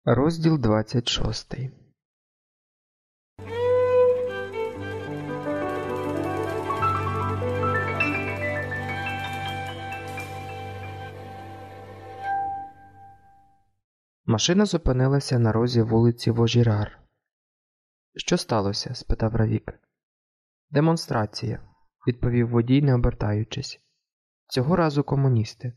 Розділ 26. Машина зупинилася на розі вулиці Вожірар. «Що сталося?» – спитав Равік. «Демонстрація», – відповів водій, не обертаючись. «Цього разу комуністи».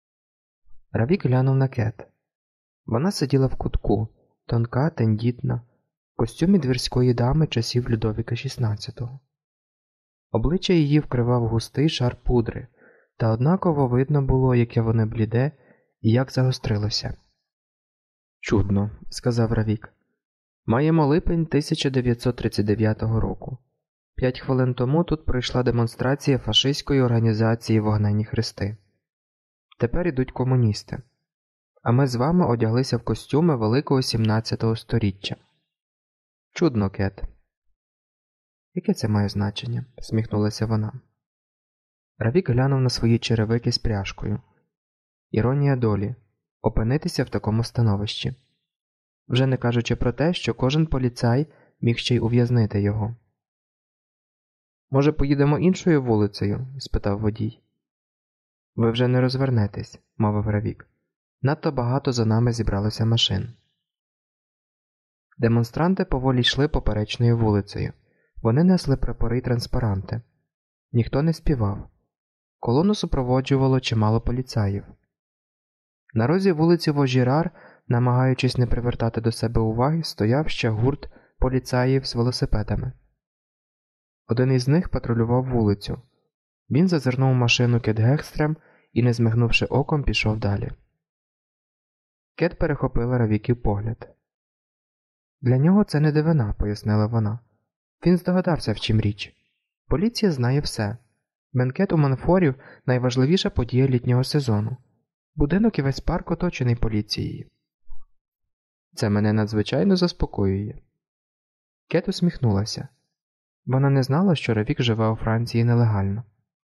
Равік глянув на Кет. Вона сиділа в кутку, тонка, тендітна, в костюмі двірської дами часів Людовіка XVI. Обличчя її вкривав густий шар пудри, та однаково видно було, яке воно бліде і як загострилося. «Чудно», – сказав Равік. «Маємо липень 1939 року. 5 хвилин тому тут пройшла демонстрація фашистської організації «Вогненні хрести». Тепер ідуть комуністи. А ми з вами одяглися в костюми великого 17-го сторіччя. Чудно, Кет». «Яке це має значення?» – всміхнулася вона. Равік глянув на свої черевики з пряжкою. Іронія долі – опинитися в такому становищі. Вже не кажучи про те, що кожен поліцай міг ще й ув'язнити його. «Може, поїдемо іншою вулицею?» – спитав водій. «Ви вже не розвернетесь», – мовив Равік. «Надто багато за нами зібралося машин». Демонстранти поволі йшли поперечною вулицею. Вони несли прапори й транспаранти. Ніхто не співав. Колону супроводжувало чимало поліцаїв. На розі вулиці Вожірар, намагаючись не привертати до себе уваги, стояв ще гурт поліцаїв з велосипедами. Один із них патрулював вулицю. Він зазирнув у машину Кет Гекстрем і, не змигнувши оком, пішов далі. Кет перехопила Равіків погляд. «Для нього це не дивина», – пояснила вона. «Він здогадався, в чим річ. Поліція знає все. Бенкет у Монфорів – найважливіша подія літнього сезону. Будинок і весь парк оточений поліцією». «Це мене надзвичайно заспокоює». Кет усміхнулася. Вона не знала, що Равік живе у Франції нелегально.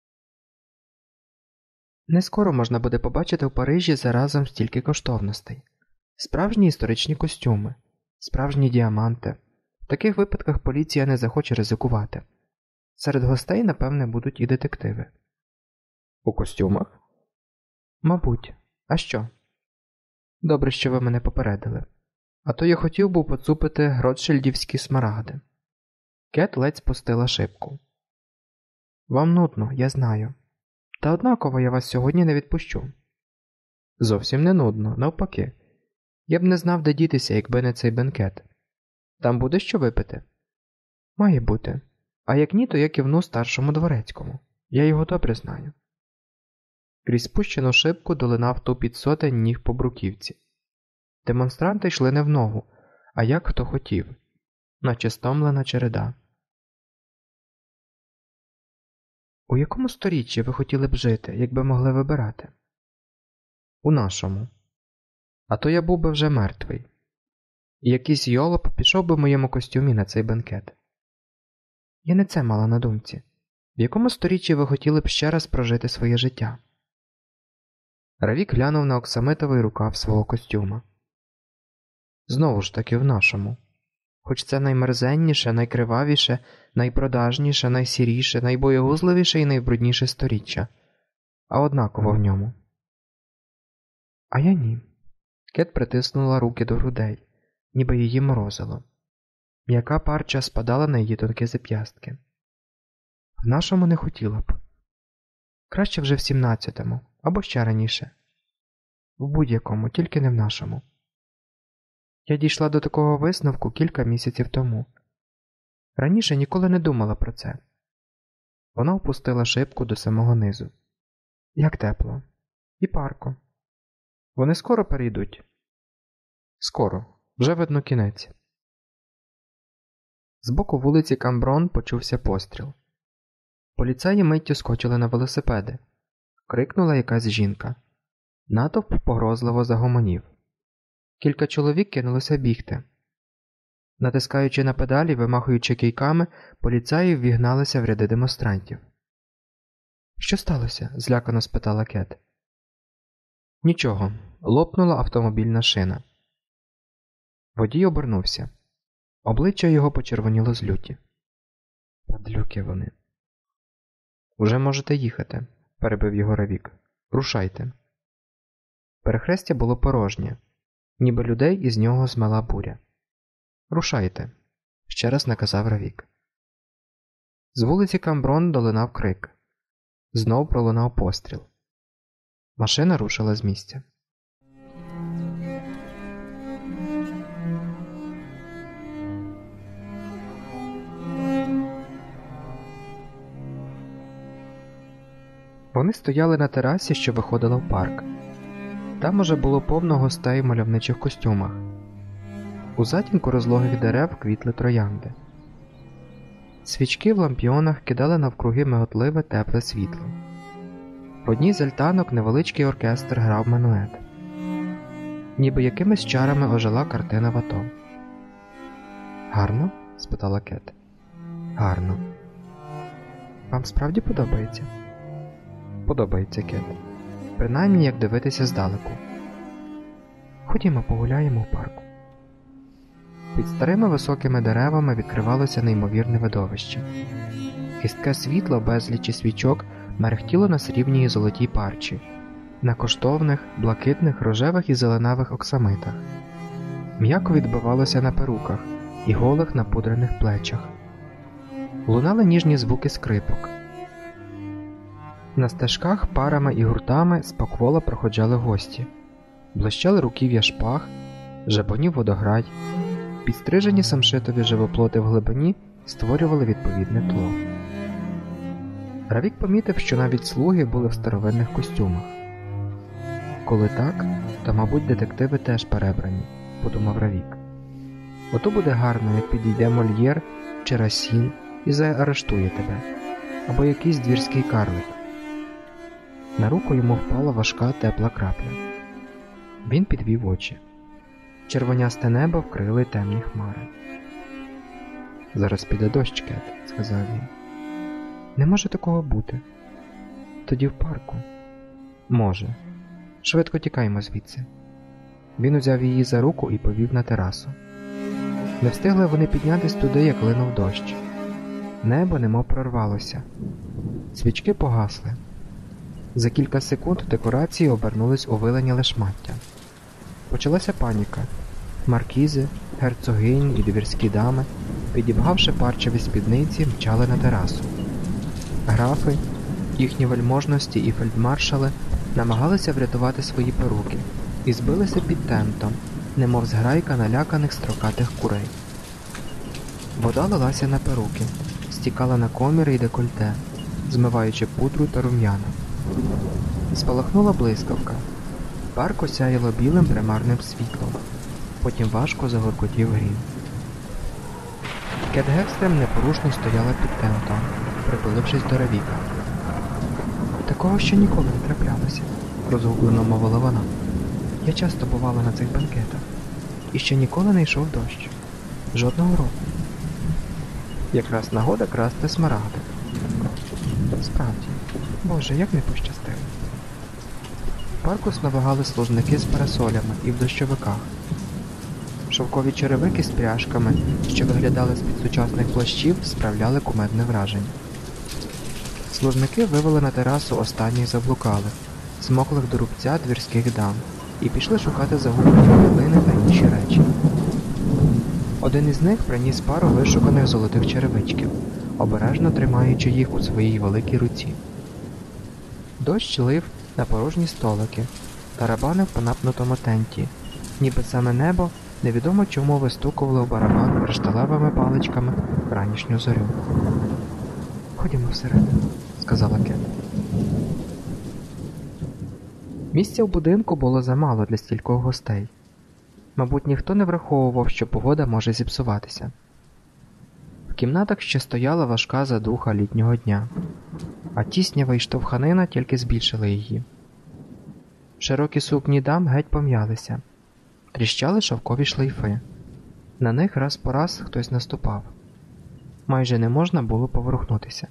Не скоро можна буде побачити в Парижі заразом стільки коштовностей. Справжні історичні костюми, справжні діаманти. В таких випадках поліція не захоче ризикувати. Серед гостей, напевне, будуть і детективи. У костюмах? Мабуть. А що? Добре, що ви мене попередили. А то я хотів був поцупити ротшильдівські смарагди. Кет ледь спустила шибку. Вам нудно, я знаю. Та однаково я вас сьогодні не відпущу. Зовсім не нудно, навпаки. Я б не знав, де дітися, якби не цей бенкет. Там буде що випити? Має бути. А як ні, то я кивну старшому дворецькому. Я його добре знаю. Крізь спущену шибку долинав тупіт сотень ніг по бруківці. Демонстранти йшли не в ногу, а як хто хотів, наче стомлена череда. У якому сторіччі ви хотіли б жити, якби могли вибирати? У нашому. А то я був би вже мертвий. І якийсь йолоп пішов би в моєму костюмі на цей бенкет. Я не це мала на думці. В якому сторіччі ви хотіли б ще раз прожити своє життя? Равік глянув на оксамитовий рукав свого костюма. Знову ж таки в нашому. Хоч це наймерзенніше, найкривавіше, найпродажніше, найсіріше, найбоєгузливіше і найбрудніше сторіччя. А однаково в ньому. А я ні. Кет притиснула руки до грудей, ніби її морозило. М'яка парча спадала на її тонкі зап'ястки. В нашому не хотіла б. Краще вже в 17-му, або ще раніше. В будь-якому, тільки не в нашому. Я дійшла до такого висновку кілька місяців тому. Раніше ніколи не думала про це. Вона опустила шибку до самого низу. Як тепло. І парко. Вони скоро перейдуть? Скоро. Вже видно кінець. З боку вулиці Камброн почувся постріл. Поліцаї миттю скочили на велосипеди. Крикнула якась жінка. Натовп погрозливо загомонів. Кілька чоловік кинулося бігти. Натискаючи на педалі, вимахуючи кийками, поліцаї ввігналися в ряди демонстрантів. «Що сталося?» – злякано спитала Кет. «Нічого. Лопнула автомобільна шина». Водій обернувся. Обличчя його почервоніло з люті. Падлюки вони. Уже можете їхати, перебив його Равік. Рушайте. Перехрестя було порожнє, ніби людей із нього змела буря. Рушайте, ще раз наказав Равік. З вулиці Камброн долинав крик. Знов пролунав постріл. Машина рушила з місця. Вони стояли на терасі, що виходила в парк. Там уже було повно гостей в мальовничих костюмах. У затінку розлогих дерев квітли троянди. Свічки в лампіонах кидали навкруги миготливе тепле світло. В одній з альтанок невеличкий оркестр грав манует. Ніби якимись чарами ожила картина в ато. «Гарно?» – спитала Кет. «Гарно. Вам справді подобається?» «Подобається, Кет. Принаймні, як дивитися здалеку. Ходімо погуляємо в парку». Під старими високими деревами відкривалося неймовірне видовище. Хистке світло безлічі свічок мерехтіло на срібній і золотій парчі, на коштовних, блакитних, рожевих і зеленавих оксамитах. М'яко відбивалося на перуках і голих напудрених плечах. Лунали ніжні звуки скрипок. На стежках парами і гуртами споквола проходжали гості. Блищали руків'я шпаг, жабонів водограй. Підстрижені самшитові живоплоти в глибині створювали відповідне тло. Равік помітив, що навіть слуги були в старовинних костюмах. Коли так, то, мабуть, детективи теж перебрані, подумав Равік. Ото буде гарно, як підійде Мольєр чи Расін і заарештує тебе, або якийсь двірський карлик. На руку йому впала важка тепла крапля. Він підвів очі. Червонясте небо вкрили темні хмари. «Зараз піде дощ, Кет», – сказав він. «Не може такого бути. Тоді в парку». «Може. Швидко тікаймо звідси». Він узяв її за руку і повів на терасу. Не встигли вони піднятись туди, як линув дощ. Небо немов прорвалося. Свічки погасли. За кілька секунд декорації обернулись у вилені лешмаття. Почалася паніка. Маркізи, герцогині і двірські дами, підібгавши парчеві спідниці, мчали на терасу. Графи, їхні вельможності і фельдмаршали намагалися врятувати свої перуки і збилися під тентом, немов зграйка наляканих строкатих курей. Вода лилася на перуки, стікала на коміри й декольте, змиваючи пудру та рум'яна. Спалахнула блискавка. Парк осяяло білим примарним світлом. Потім важко загоркотів грім. Кет Гекстрем непорушно стояла під тентом, притулившись до Равіка. «Такого ще ніколи не траплялося», – розгублено мовила вона. «Я часто бувала на цих банкетах. І ще ніколи не йшов дощ. Жодного року. Якраз нагода красти смарагди. Справді, Боже, як не пощастило». В парку сновигали служники з парасолями і в дощовиках. Шовкові черевики з пряжками, що виглядали з-під сучасних плащів, справляли кумедне враження. Служники вивели на терасу останніх заблукалих, змоклих до рубця двірських дам, і пішли шукати загублені хвилини та інші речі. Один із них приніс пару вишуканих золотих черевичків, обережно тримаючи їх у своїй великій руці. Дощ лив на порожні столики, тарабанив по напнутому тенті, ніби саме небо невідомо чому вистукувало в барабан кришталевими паличками в ранішню зорю. «Ходімо всередину», – сказала Кет. Місця в будинку було замало для стількох гостей. Мабуть, ніхто не враховував, що погода може зіпсуватися. В кімнатах ще стояла важка задуха літнього дня, а тіснява й штовханина тільки збільшили її. Широкі сукні дам геть пом'ялися. Тріщали шовкові шлейфи. На них раз по раз хтось наступав. Майже не можна було поворухнутися.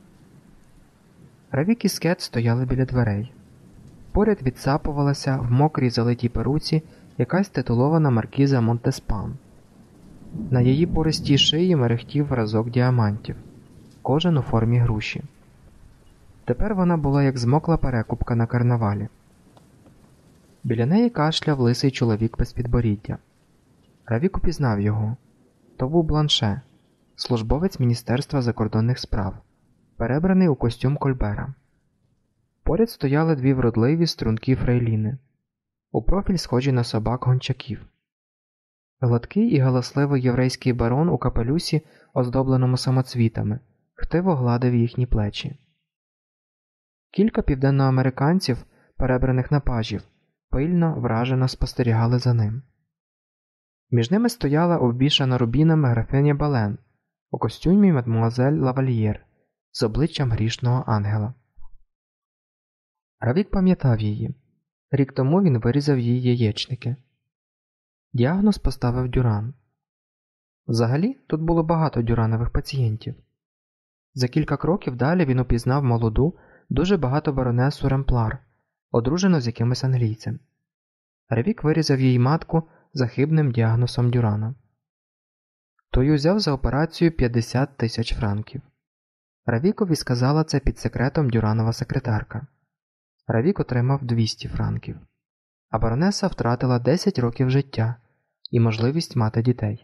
Равік і Кет стояли біля дверей. Поряд відсапувалася в мокрій залитій перуці якась титулована маркіза Монтеспан. На її пористій шиї мерехтів вразок діамантів, кожен у формі груші. Тепер вона була як змокла перекупка на карнавалі. Біля неї кашляв лисий чоловік без підборіддя. Равік упізнав його. То був Бланше, службовець Міністерства закордонних справ, перебраний у костюм Кольбера. Поряд стояли дві вродливі стрункі фрейліни, у профіль схожі на собак-гончаків. Гладкий і галасливий єврейський барон у капелюсі, оздобленому самоцвітами, хтиво гладив їхні плечі. Кілька південноамериканців, перебраних на пажів, пильно, вражено спостерігали за ним. Між ними стояла обвішана рубінами графиня Бален у костюмі мадмуазель Лавальєр з обличчям грішного ангела. Равік пам'ятав її. Рік тому він вирізав їй яєчники. Діагноз поставив Дюран. Взагалі, тут було багато дюранових пацієнтів. За кілька кроків далі він упізнав молоду, дуже багато баронесу Ремплар, одружену з якимось англійцем. Равік вирізав їй матку за хибним діагнозом Дюрана. Той узяв за операцію 50 тисяч франків. Равікові сказала це під секретом Дюранова секретарка. Равік отримав 200 франків. А баронеса втратила 10 років життя і можливість мати дітей.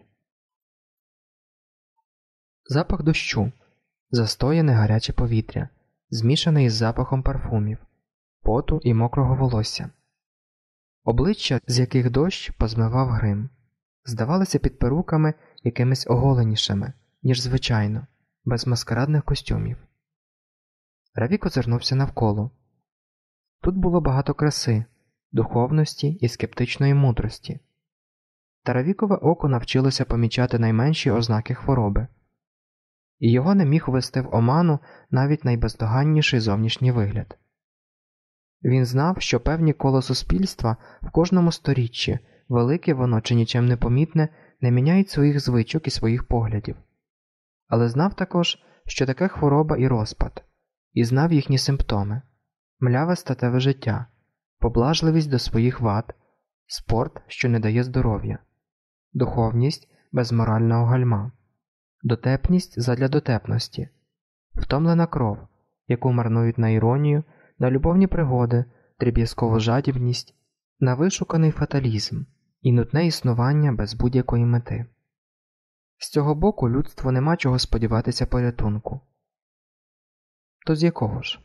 Запах дощу, застояне гаряче повітря, змішане із запахом парфумів, поту і мокрого волосся. Обличчя, з яких дощ позмивав грим, здавалися під перуками якимись оголенішими, ніж звичайно, без маскарадних костюмів. Равік озирнувся навколо. Тут було багато краси, духовності і скептичної мудрості. Та Равікове око навчилося помічати найменші ознаки хвороби. І його не міг ввести в оману навіть найбездоганніший зовнішній вигляд. Він знав, що певні коло суспільства в кожному сторіччі, велике воно чи нічим не помітне, не міняють своїх звичок і своїх поглядів. Але знав також, що таке хвороба і розпад, і знав їхні симптоми – мляве статеве життя, поблажливість до своїх вад, спорт, що не дає здоров'я, духовність без морального гальма, дотепність задля дотепності, втомлена кров, яку марнують на іронію, на любовні пригоди, дріб'язкову жадібність, на вишуканий фаталізм і нудне існування без будь-якої мети. З цього боку людству нема чого сподіватися порятунку. То з якого ж?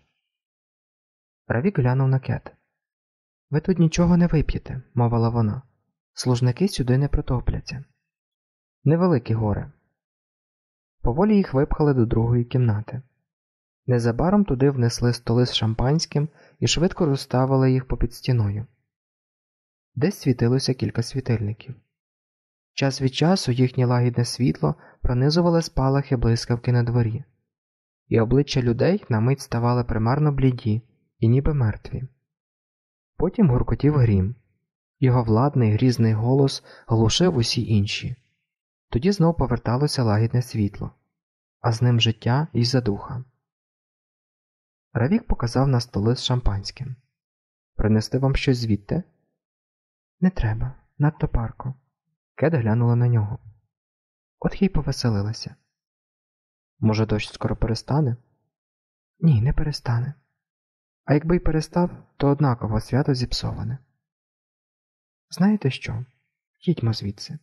Равік глянув на Кет. «Ви тут нічого не вип'єте», – мовила вона. «Служники сюди не протопляться». Невелике горе. Поволі їх випхали до другої кімнати. Незабаром туди внесли столи з шампанським і швидко розставили їх попід стіною. Десь світилося кілька світильників. Час від часу їхнє лагідне світло пронизували спалахи блискавки на дворі, і обличчя людей на мить ставали примарно бліді і ніби мертві. Потім гуркотів грім. Його владний грізний голос глушив усі інші. Тоді знов поверталося лагідне світло, а з ним життя і задуха. Равік показав на столи з шампанським. «Принести вам щось звідти?» «Не треба, надто парко». Кет глянула на нього. От їй повеселилася. «Може, дощ скоро перестане?» «Ні, не перестане. А якби й перестав, то однаково свято зіпсоване. Знаєте що? Їдьмо звідси».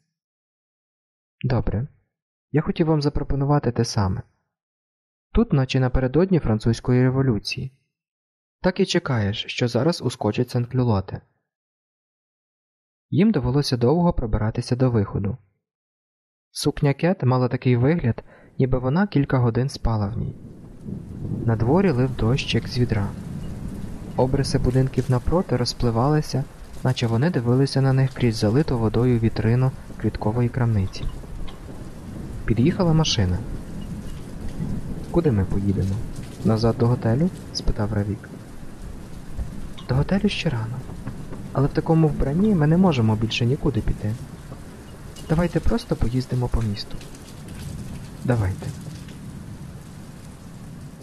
«Добре. Я хотів вам запропонувати те саме. Тут, наче напередодні французької революції. Так і чекаєш, що зараз ускочить Сен-Клюлоте». Їм довелося довго пробиратися до виходу. Сукня Кет мала такий вигляд, ніби вона кілька годин спала в ній. На дворі лив дощ, як з відра. Обриси будинків навпроти розпливалися, наче вони дивилися на них крізь залиту водою вітрину квіткової крамниці. Під'їхала машина. «Куди ми поїдемо? Назад до готелю?» – спитав Равік. «До готелю ще рано. Але в такому вбранні ми не можемо більше нікуди піти. Давайте просто поїздимо по місту». «Давайте».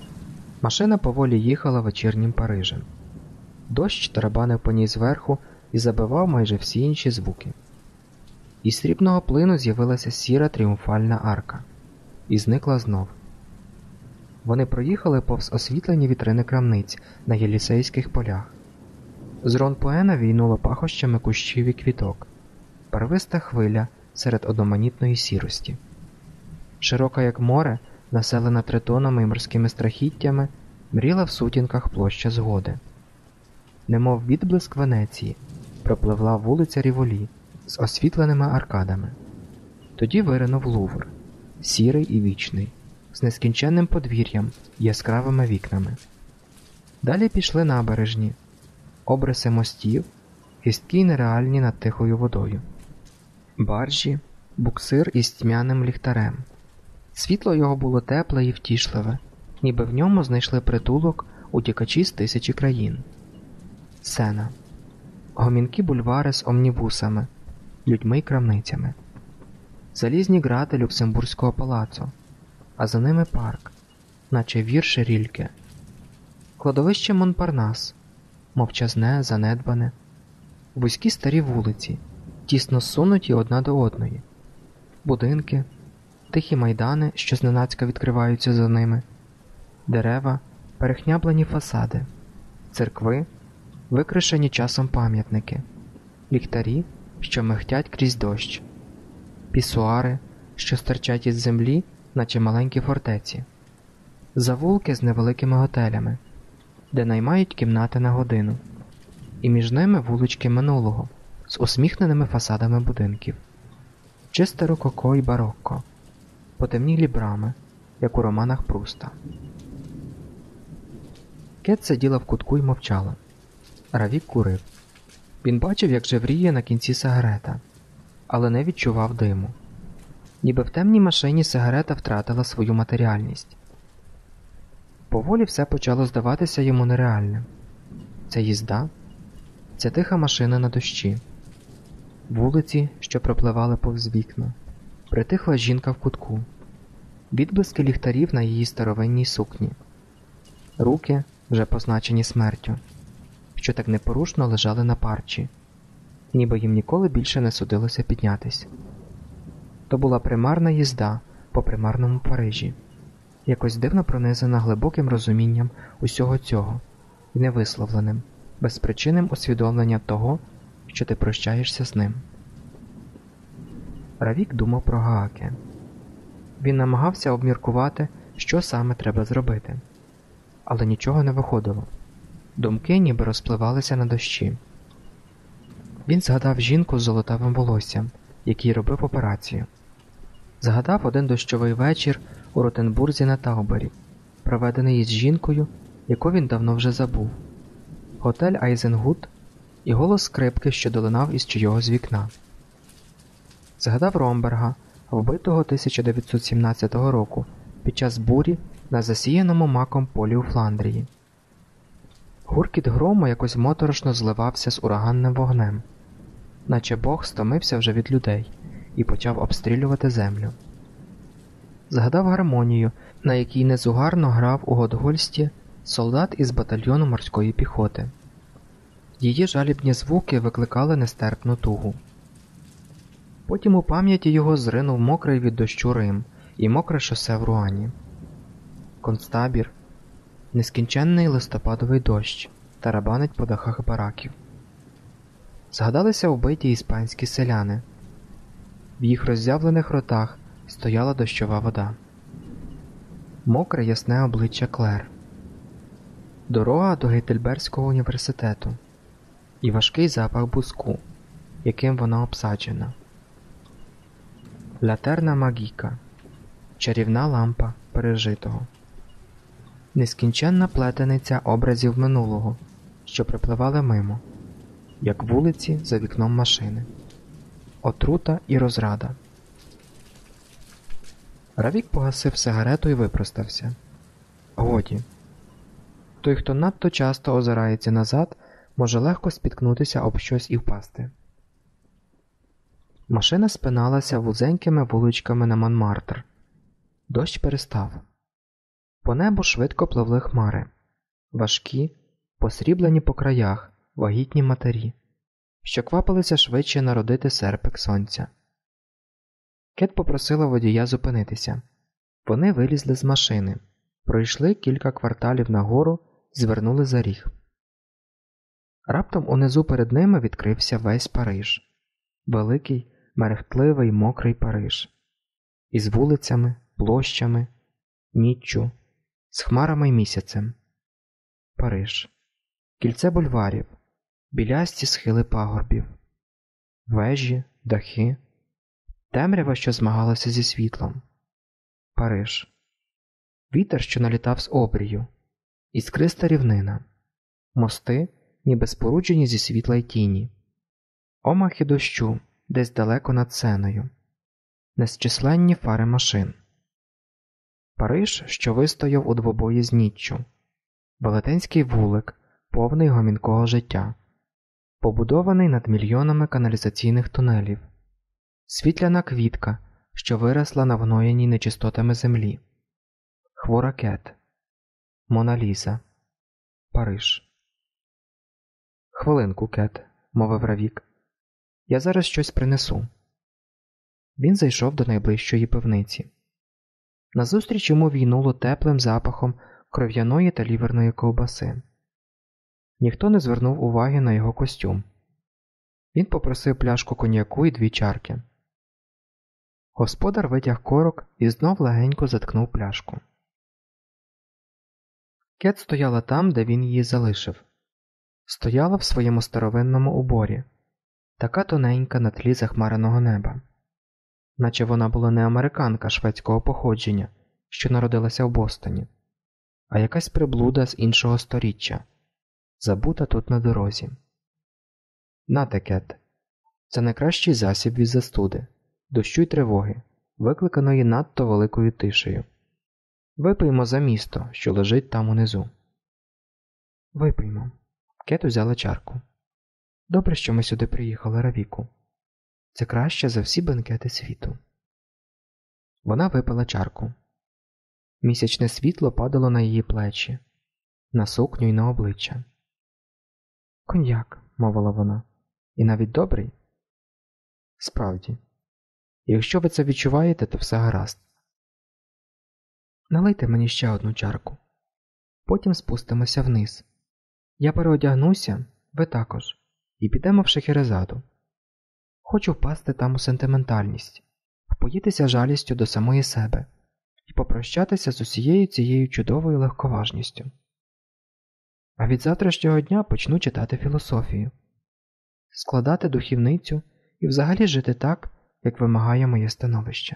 Машина поволі їхала вечірнім Парижем. Дощ тарабанив по ній зверху, і забивав майже всі інші звуки. Із срібного плину з'явилася сіра тріумфальна арка і зникла знов. Вони проїхали повз освітлені вітрини крамниць на Єлісейських полях. З Ронпуена війнуло пахощами кущів і квіток, барвиста хвиля серед одноманітної сірості. Широка, як море, населена тритонами і морськими страхіттями, мріла в сутінках площа згоди. Немов відблиск Венеції, пропливла вулиця Ріволі з освітленими аркадами. Тоді виринув Лувр, сірий і вічний, з нескінченним подвір'ям і яскравими вікнами. Далі пішли набережні, обриси мостів, гісткі й нереальні над тихою водою. Баржі, буксир із тьмяним ліхтарем. Світло його було тепле і втішливе, ніби в ньому знайшли притулок утікачі з тисячі країн. Сена. Гомінкі бульвари з омнібусами, людьми й крамницями. Залізні грати Люксембурзького палацу, а за ними парк, наче вірш Рільке. Кладовище Монпарнас, мовчазне, занедбане. Вузькі старі вулиці, тісно зсунуті одна до одної. Будинки, тихі майдани, що зненацька відкриваються за ними. Дерева, перехняблені фасади. Церкви, викришені часом пам'ятники. Ліхтарі, що михтять крізь дощ. Пісуари, що стирчать із землі, наче маленькі фортеці. Завулки з невеликими готелями, де наймають кімнати на годину. І між ними вулички минулого, з усміхненими фасадами будинків. Чисте рококо й барокко, потемнілі брами, як у романах Пруста. Кет сиділа в кутку й мовчала. Равік курив. Він бачив, як жевріє на кінці сигарета, але не відчував диму. Ніби в темній машині сигарета втратила свою матеріальність. Поволі все почало здаватися йому нереальним. Ця їзда, ця тиха машина на дощі, вулиці, що пропливали повз вікна, притихла жінка в кутку, відблиски ліхтарів на її старовинній сукні, руки, вже позначені смертю, що так непорушно лежали на парчі, ніби їм ніколи більше не судилося піднятись. То була примарна їзда по примарному Парижі, якось дивно пронизана глибоким розумінням усього цього і невисловленим, безпричинним усвідомленням того, що ти прощаєшся з ним. Равік думав про Гааке. Він намагався обміркувати, що саме треба зробити. Але нічого не виходило. Думки ніби розпливалися на дощі. Він згадав жінку з золотавим волоссям, який робив операцію. Згадав один дощовий вечір у Ротенбурзі на Таубері, проведений із жінкою, яку він давно вже забув. Готель Айзенгут і голос скрипки, що долинав із чийогось вікна. Згадав Ромберга, вбитого 1917 року під час бурі на засіяному маком полі у Фландрії. Гуркіт грому якось моторошно зливався з ураганним вогнем, наче Бог стомився вже від людей і почав обстрілювати землю. Згадав гармонію, на якій незугарно грав у Готгольсті солдат із батальйону морської піхоти. Її жалібні звуки викликали нестерпну тугу. Потім у пам'яті його зринув мокрий від дощу Рим і мокре шосе в Руані. Концтабір, нескінченний листопадовий дощ тарабанить по дахах бараків. Згадалися вбиті іспанські селяни. В їх роззявлених ротах стояла дощова вода. Мокре ясне обличчя Клер. Дорога до Гейдельбергського університету і важкий запах буску, яким вона обсаджена. Латерна магіка, чарівна лампа пережитого. Нескінченна плетениця образів минулого, що припливали мимо, як вулиці за вікном машини. Отрута і розрада. Равік погасив сигарету і випростався. Годі. Той, хто надто часто озирається назад, може легко спіткнутися об щось і впасти. Машина спиналася вузенькими вуличками на Монмартр. Дощ перестав. По небу швидко пливли хмари. Важкі, посріблені по краях, вагітні матері. що квапилися швидше народити серпик сонця. Кет попросила водія зупинитися. Вони вилізли з машини, пройшли кілька кварталів нагору, звернули за ріг. Раптом унизу перед ними відкрився весь Париж. Великий, мерехтливий, мокрий Париж. Із вулицями, площами, ніччю, з хмарами й місяцем. Париж. Кільце бульварів, білясті схили пагорбів, вежі, дахи, темрява, що змагалася зі світлом. Париж. Вітер, що налітав з обрію, іскриста рівнина, мости, ніби споруджені зі світла й тіні, омахи дощу десь далеко над Сеною, незчисленні фари машин. Париж, що вистояв у двобої з ніччю, велетенський вулик, повний гомінкого життя, побудований над мільйонами каналізаційних тунелів, світляна квітка, що виросла на вгноєній нечистотами землі, хвора Кет, Мона Ліза, Париж. «Хвилинку, Кет», – мовив Равік. «Я зараз щось принесу». Він зайшов до найближчої пивниці. Назустріч йому війнуло теплим запахом кров'яної та ліверної ковбаси. Ніхто не звернув уваги на його костюм. Він попросив пляшку коньяку і 2 чарки. Господар витяг корок і знов легенько заткнув пляшку. Кет стояла там, де він її залишив. Стояла в своєму старовинному уборі, така тоненька на тлі захмареного неба. Наче вона була не американка шведського походження, що народилася в Бостоні, а якась приблуда з іншого сторіччя, забута тут на дорозі. «Нате, Кет, це найкращий засіб від застуди, дощу й тривоги, викликаної надто великою тишею. Випиймо за місто, що лежить там унизу». «Випиймо». Кет узяла чарку. «Добре, що ми сюди приїхали, Равіку. Це краще за всі бенкети світу». Вона випила чарку. Місячне світло падало на її плечі, на сукню й на обличчя. «Коньяк», – мовила вона, – «і навіть добрий?» «Справді. Якщо ви це відчуваєте, то все гаразд». «Налийте мені ще одну чарку. Потім спустимося вниз. Я переодягнуся, ви також, і підемо в Шахерезаду. Хочу впасти там у сентиментальність, впоїтися жалістю до самої себе і попрощатися з усією цією чудовою легковажністю. А від завтрашнього дня почну читати філософію, складати духівницю і взагалі жити так, як вимагає моє становище».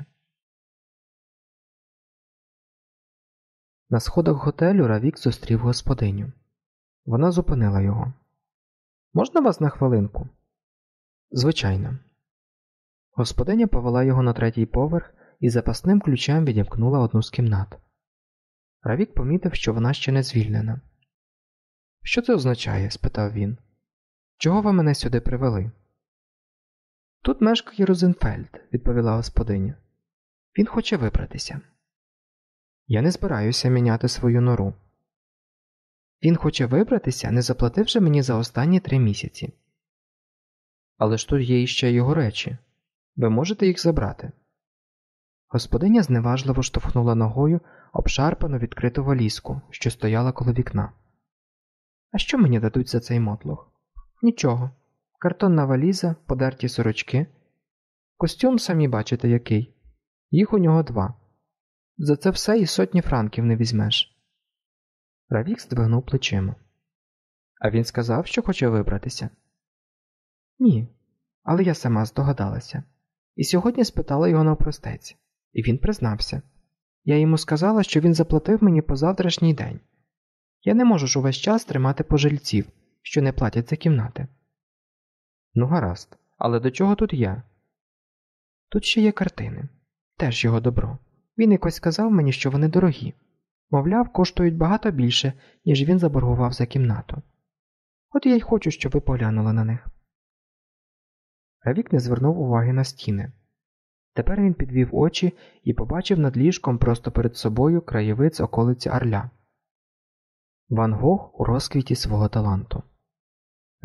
На сходах готелю Равік зустрів господиню. Вона зупинила його. «Можна вас на хвилинку?» «Звичайно». Господиня повела його на 3-й поверх і запасним ключем відімкнула одну з кімнат. Равік помітив, що вона ще не звільнена. «Що це означає?» – спитав він. «Чого ви мене сюди привели?» «Тут мешкає Розенфельд», – відповіла господиня. «Він хоче вибратися». «Я не збираюся міняти свою нору». «Він хоче вибратися, не заплативши мені за останні 3 місяці». «Але ж тут є іще його речі. Ви можете їх забрати». Господиня зневажливо штовхнула ногою обшарпану відкриту валізку, що стояла коло вікна. «А що мені дадуть за цей мотлох?» «Нічого. Картонна валіза, подерті сорочки. Костюм самі бачите який. Їх у нього 2. За це все і 100 франків не візьмеш». Равік здвигнув плечима. «А він сказав, що хоче вибратися?» «Ні, але я сама здогадалася. І сьогодні спитала його навпростець. І він признався. Я йому сказала, що він заплатив мені по завтрашній день. Я не можу ж увесь час тримати пожильців, що не платять за кімнати». «Ну гаразд, але до чого тут я?» «Тут ще є картини. Теж його добро. Він якось сказав мені, що вони дорогі. Мовляв, коштують багато більше, ніж він заборгував за кімнату. От я й хочу, щоб ви поглянули на них». Равік не звернув уваги на стіни. Тепер він підвів очі і побачив над ліжком просто перед собою краєвид з околиці Арля. Ван Гог у розквіті свого таланту.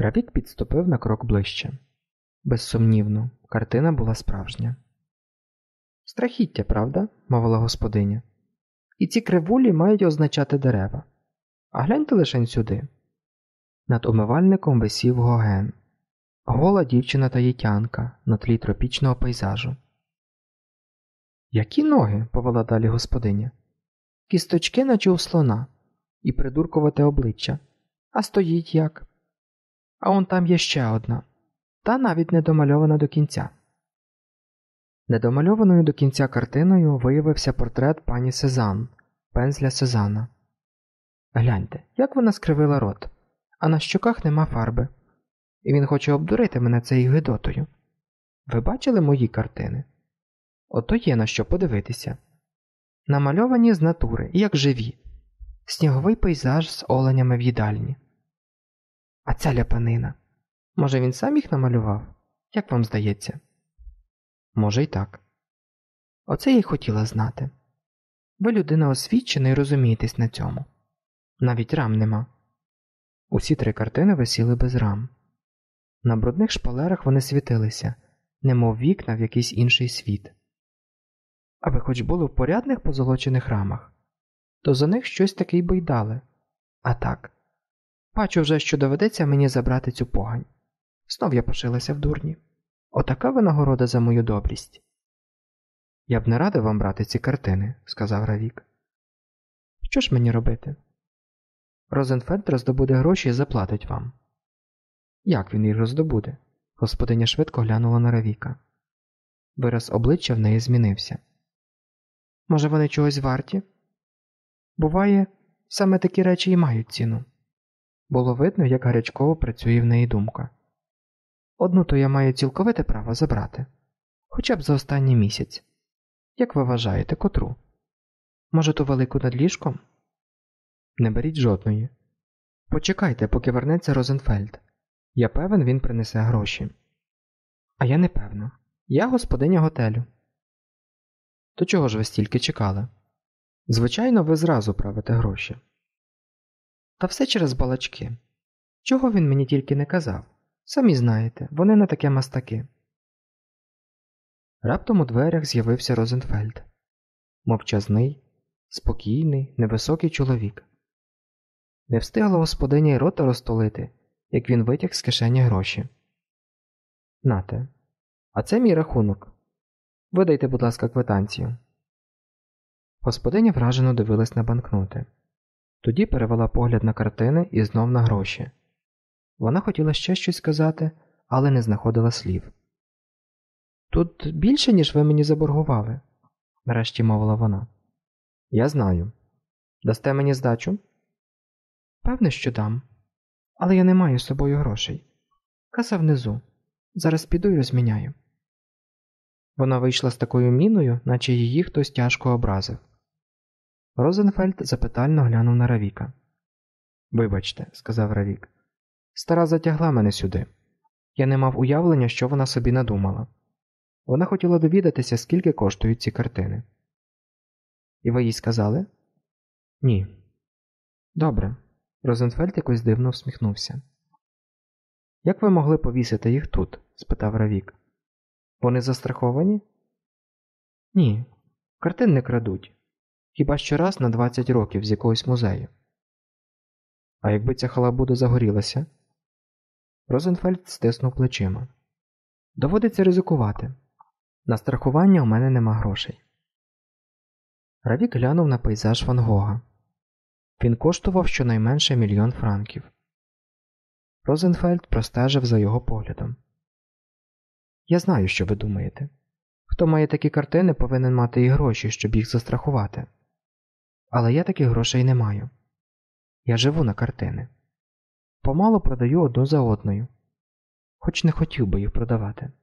Равік підступив на крок ближче. Безсумнівно, картина була справжня. «Страхіття, правда?» – мовила господиня. «І ці кривулі мають означати дерева. А гляньте лишень сюди». Над умивальником висів Гоген. Гола дівчина-таїтянка на тлі тропічного пейзажу. «Які ноги?» – повела далі господиня. «Кісточки, наче у слона, і придуркувате обличчя. А стоїть як? А он там є ще одна. Та навіть не домальована до кінця». Недомальованою до кінця картиною виявився портрет пані Сезанн, пензля Сезанна. Гляньте, як вона скривила рот, а на щоках нема фарби. І він хоче обдурити мене цією гидотою. Ви бачили мої картини? Ото є на що подивитися. Намальовані з натури, як живі. Сніговий пейзаж з оленями в їдальні. А ця ляпанина. Може, він сам їх намалював? Як вам здається? Може й так. Оце я й хотіла знати. Ви людина освічена і розумієтесь на цьому. Навіть рам нема. Усі 3 картини висіли без рам. На брудних шпалерах вони світилися, немов вікна в якийсь інший світ. Аби хоч були в порядних позолочених рамах, то за них щось таке й бойдали. А так, бачу вже, що доведеться мені забрати цю погань. Знов я пошилася в дурні. Отака винагорода за мою добрість. Я б не радив вам брати ці картини, сказав Равік. Що ж мені робити? Розенфельд роздобуде гроші і заплатить вам. Як він їх роздобуде? Господиня швидко глянула на Равіка. Вираз обличчя в неї змінився. Може, вони чогось варті? Буває, саме такі речі і мають ціну. Було видно, як гарячково працює в неї думка. Одну то я маю цілковите право забрати. Хоча б за останній місяць. Як ви вважаєте, котру? Може, ту велику над ліжком? Не беріть жодної. Почекайте, поки вернеться Розенфельд. Я певен, він принесе гроші. А я не певна. Я господиня готелю. То чого ж ви стільки чекали? Звичайно, ви зразу правите гроші. Та все через балачки. Чого він мені тільки не казав? Самі знаєте, вони не таке мастаки. Раптом у дверях з'явився Розенфельд. Мовчазний, спокійний, невисокий чоловік. Не встигла господиня й рота розтулити, як він витяг з кишені гроші. Нате, а це мій рахунок. Видайте, будь ласка, квитанцію. Господиня вражено дивилась на банкноти. Тоді перевела погляд на картини і знов на гроші. Вона хотіла ще щось сказати, але не знаходила слів. «Тут більше, ніж ви мені заборгували», – нарешті мовила вона. «Я знаю. Дасте мені здачу?» «Певне, що дам. Але я не маю з собою грошей. Каса внизу. Зараз піду й розміняю». Вона вийшла з такою міною, наче її хтось тяжко образив. Розенфельд запитально глянув на Равіка. «Вибачте», – сказав Равік. «Стара затягла мене сюди. Я не мав уявлення, що вона собі надумала. Вона хотіла довідатися, скільки коштують ці картини». «І ви їй сказали?» «Ні». «Добре». Розенфельд якось дивно всміхнувся. «Як ви могли повісити їх тут?» – спитав Равік. «Вони застраховані?» «Ні. Картин не крадуть. Хіба що раз на 20 років з якогось музею». «А якби ця халабуда загорілася?» Розенфельд стиснув плечима. «Доводиться ризикувати. На страхування у мене нема грошей». Равік глянув на пейзаж Ван Гога. Він коштував щонайменше 1 мільйон франків. Розенфельд простежив за його поглядом. «Я знаю, що ви думаєте. Хто має такі картини, повинен мати і гроші, щоб їх застрахувати. Але я таких грошей не маю. Я живу на картини. Помалу продаю одну за одною. Хоч не хотів би їх продавати».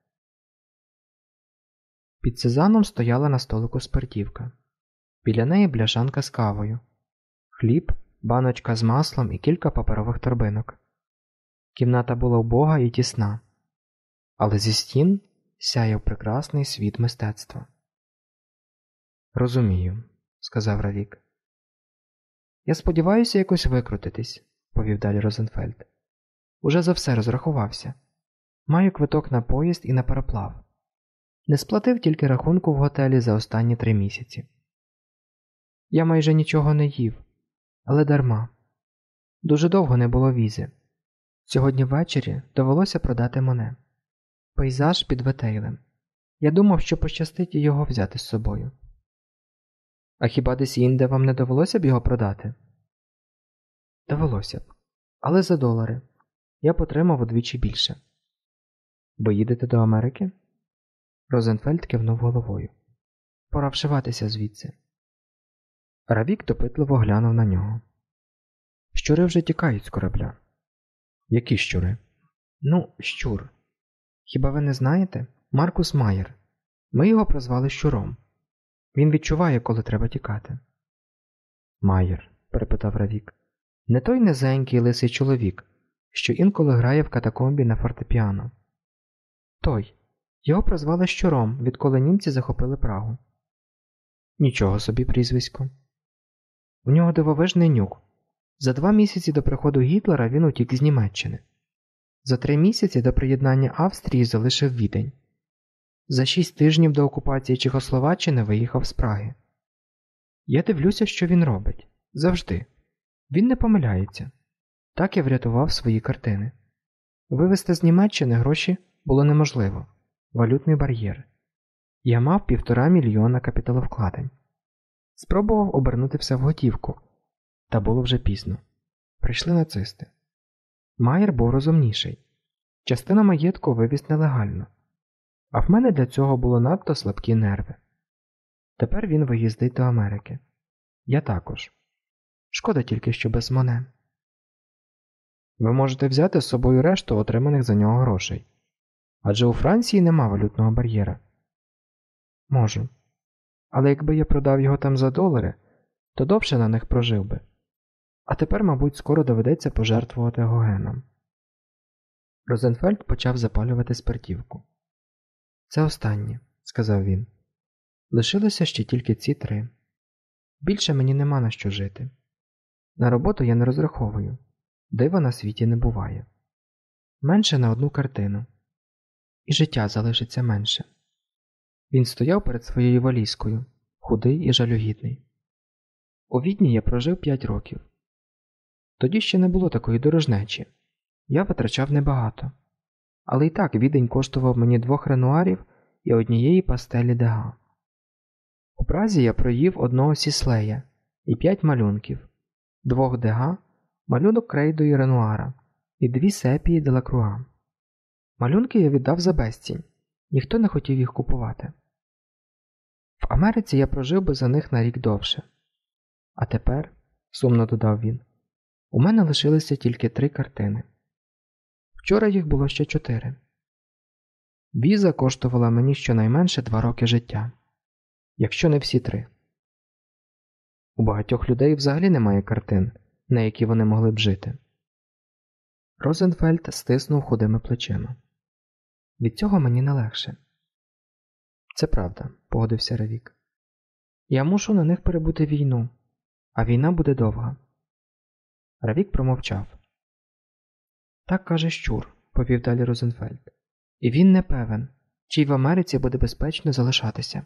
Під Сезаном стояла на столику спиртівка. Біля неї бляшанка з кавою. Хліб, баночка з маслом і кілька паперових торбинок. Кімната була убога і тісна. Але зі стін сяяв прекрасний світ мистецтва. «Розумію», – сказав Равік. «Я сподіваюся якось викрутитись», – повів далі Розенфельд. Уже за все розрахувався. Маю квиток на поїзд і на пароплав. Не сплатив тільки рахунку в готелі за останні 3 місяці. Я майже нічого не їв, але дарма. Дуже довго не було візи. Сьогодні ввечері довелося продати Моне. Пейзаж під Ветейлем. Я думав, що пощастить і його взяти з собою. А хіба десь інде вам не довелося б його продати? Довелося б. Але за $. Я б отримав удвічі більше. Ви їдете до Америки? Розенфельд кивнув головою. Пора вшиватися звідси. Равік допитливо глянув на нього. Щури вже тікають з корабля. Які щури? Ну, щур. Хіба ви не знаєте? Маркус Майер. Ми його прозвали Щуром. Він відчуває, коли треба тікати. Майер, перепитав Равік. Не той низенький лисий чоловік, що інколи грає в катакомбі на фортепіано. Той. Його прозвали Щуром, відколи німці захопили Прагу. Нічого собі прізвисько. У нього дивовижний нюх. За 2 місяці до приходу Гітлера він утік з Німеччини. За 3 місяці до приєднання Австрії залишив Відень. За 6 тижнів до окупації Чехословаччини виїхав з Праги. Я дивлюся, що він робить. Завжди. Він не помиляється. Так я врятував свої картини. Вивезти з Німеччини гроші було неможливо. Валютний бар'єр. Я мав 1,5 мільйона капіталовкладень. Спробував обернути все в готівку. Та було вже пізно. Прийшли нацисти. Майер був розумніший. Частину маєтку вивіз нелегально. А в мене для цього було надто слабкі нерви. Тепер він виїздить до Америки. Я також. Шкода тільки, що без Моне. Ви можете взяти з собою решту отриманих за нього грошей. Адже у Франції нема валютного бар'єра. Можу. Але якби я продав його там за $, то довше на них прожив би. А тепер, мабуть, скоро доведеться пожертвувати Гогеном. Розенфельд почав запалювати спиртівку. Це останнє, сказав він. Лишилося ще тільки ці 3. Більше мені нема на що жити. На роботу я не розраховую. Дива на світі не буває. Менше на 1 картину. І життя залишиться менше. Він стояв перед своєю валізкою, худий і жалюгідний. У Відні я прожив 5 років. Тоді ще не було такої дорожнечі. Я витрачав небагато. Але і так Відень коштував мені 2 ренуарів і 1 пастелі Дега. У Празі я проїв 1 Сіслея і 5 малюнків, 2 Дега, малюнок Крейдо і Ренуара і 2 сепії Делакруа. Малюнки я віддав за безцінь, ніхто не хотів їх купувати. В Америці я прожив би за них на рік довше. А тепер, сумно додав він, у мене лишилися тільки 3 картини. Вчора їх було ще 4. Віза коштувала мені щонайменше 2 роки життя, якщо не всі 3. У багатьох людей взагалі немає картин, на які вони могли б жити. Розенфельд стиснув худими плечима. Від цього мені не легше. Це правда, погодився Равік. Я мушу на них перебути війну, а війна буде довга. Равік промовчав. Так каже Щур, повів далі Розенфельд. І він не певен, чи й в Америці буде безпечно залишатися.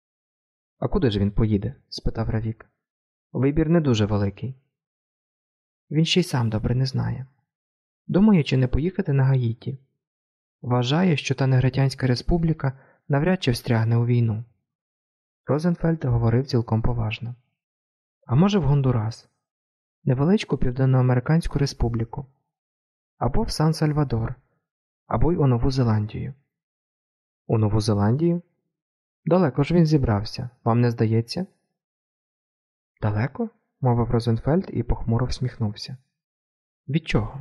А куди ж він поїде? Спитав Равік. Вибір не дуже великий. Він ще й сам добре не знає. Думає, чи не поїхати на Гаїті. Вважає, що та Негритянська республіка навряд чи встрягне у війну. Розенфельд говорив цілком поважно. А може в Гондурас, невеличку Південноамериканську республіку, або в Сан-Сальвадор, або й у Нову Зеландію. У Нову Зеландію? Далеко ж він зібрався, вам не здається? Далеко? Мовив Розенфельд і похмуро всміхнувся. Від чого?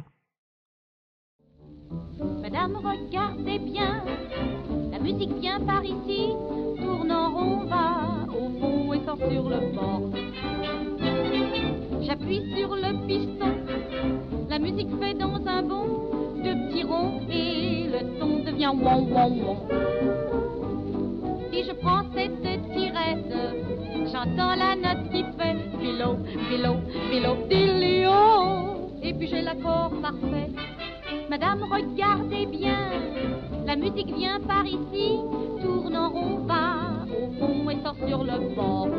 Madame, regardez bien, la musique vient par ici, tournant on va au fond et sort sur le bord. J'appuie sur le piston, la musique fait dans un bond, 2 petits ronds et le ton devient won won won. Si je prends cette tirette, j'entends la note qui fait philo, philo, philo, dilio, et puis j'ai l'accord parfait. Madame, regardez bien, la musique vient par ici, tourne en rond, va au fond et sort sur le bord.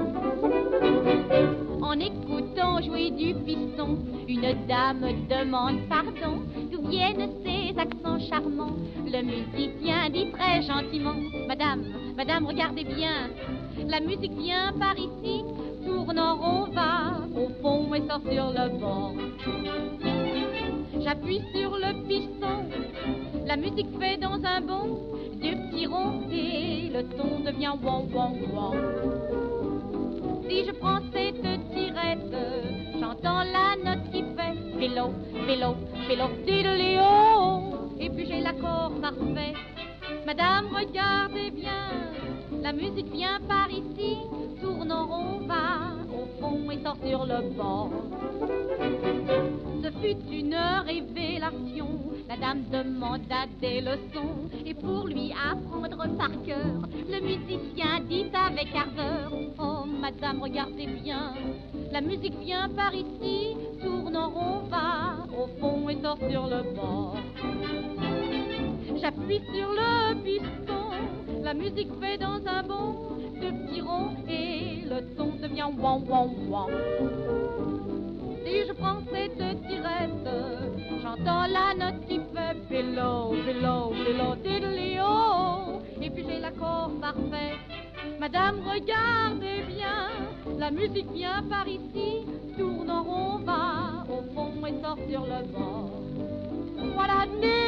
En écoutant jouer du piston, une dame demande pardon. D'où viennent ces accents charmants? Le musicien dit très gentiment: Madame, madame, regardez bien, la musique vient par ici, tourne en rond, va au fond et sort sur le bord. J'appuie sur le piston, la musique fait dans un bond deux petits ronds et le ton devient wong wong wong. Si je prends cette tirette, j'entends la note qui fait vélo, vélo, vélo, diddly-o. Et puis j'ai l'accord parfait. Madame, regardez bien, la musique vient par ici, tourne en rond, va au fond et sort sur le bord. Ce fut une révélation, la dame demanda des leçons, et pour lui apprendre par cœur, le musicien dit avec ardeur: Oh madame, regardez bien, la musique vient par ici, tourne en rond, va au fond et sort sur le bord. J'appuie sur le piston, la musique fait dans un bond deux petits ronds et le son devient wong wong wong. Si je prends cette tirette, j'entends la note qui fait below, below, below, diddly-o. Et puis j'ai l'accord parfait. Madame, regardez bien, la musique vient par ici, tourne en rond, va au fond et sort sur le bord. Voilà,